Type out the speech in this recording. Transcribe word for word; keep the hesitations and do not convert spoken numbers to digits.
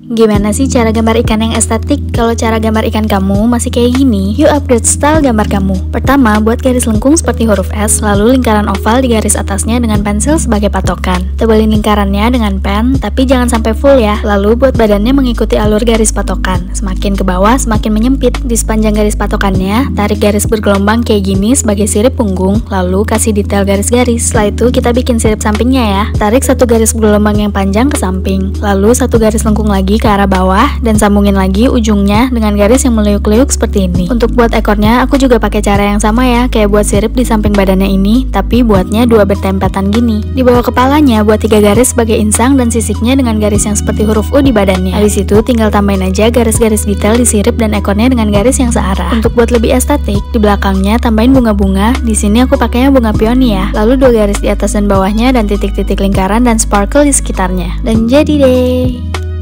Gimana sih cara gambar ikan yang estetik? Kalau cara gambar ikan kamu masih kayak gini, yuk upgrade style gambar kamu. Pertama, buat garis lengkung seperti huruf S, lalu lingkaran oval di garis atasnya dengan pensil sebagai patokan. Tebalin lingkarannya dengan pen, tapi jangan sampai full ya. Lalu buat badannya mengikuti alur garis patokan. Semakin ke bawah, semakin menyempit. Di sepanjang garis patokannya, tarik garis bergelombang kayak gini sebagai sirip punggung, lalu kasih detail garis-garis. Setelah itu kita bikin sirip sampingnya ya. Tarik satu garis bergelombang yang panjang ke samping, lalu satu garis lengkung lagi ke arah bawah dan sambungin lagi ujungnya dengan garis yang meliuk-liuk seperti ini. Untuk buat ekornya aku juga pakai cara yang sama ya, kayak buat sirip di samping badannya ini, tapi buatnya dua bertempatan gini. Di bawah kepalanya buat tiga garis sebagai insang dan sisiknya dengan garis yang seperti huruf U di badannya. Habis itu tinggal tambahin aja garis-garis detail di sirip dan ekornya dengan garis yang searah. Untuk buat lebih estetik, di belakangnya tambahin bunga-bunga. Di sini aku pakainya bunga peony ya. Lalu dua garis di atas dan bawahnya dan titik-titik lingkaran dan sparkle di sekitarnya. Dan jadi deh.